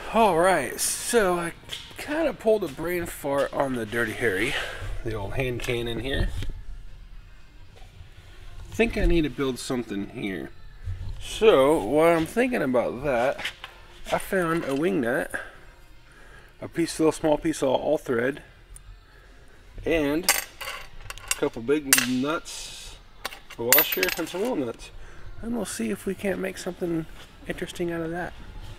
Alright, so I kind of pulled a brain fart on the Dirty Harry, the old hand cannon here. I think I need to build something here. So, while I'm thinking about that, I found a wing nut, a little small piece of all thread, and a couple big nuts, a washer, and some little nuts. And we'll see if we can't make something interesting out of that.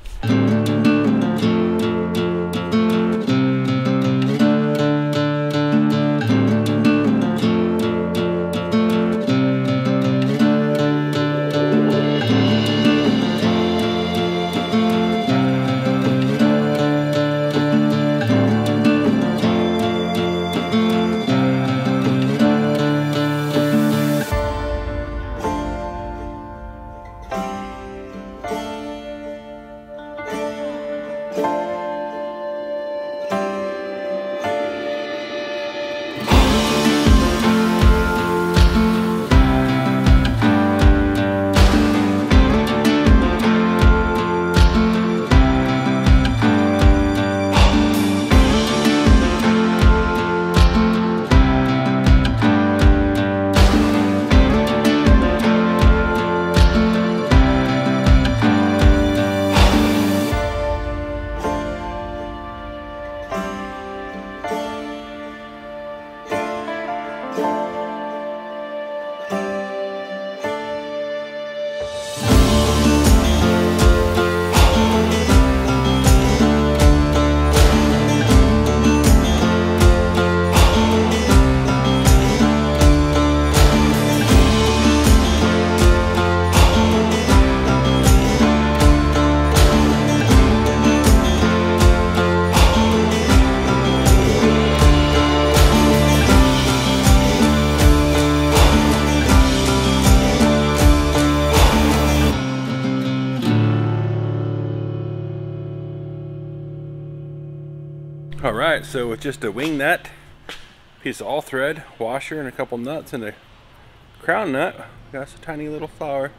Alright, so with just a wing nut, piece of all thread, washer, and a couple nuts and a crown nut, got us a tiny little flower.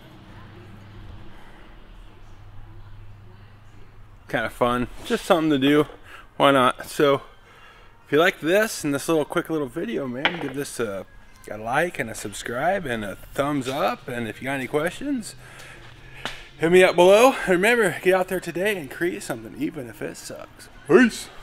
Kind of fun, just something to do, why not? So if you like this and this quick little video, man, give this a like and a subscribe and a thumbs up, and if you got any questions, hit me up below. And remember, get out there today and create something, even if it sucks. Peace.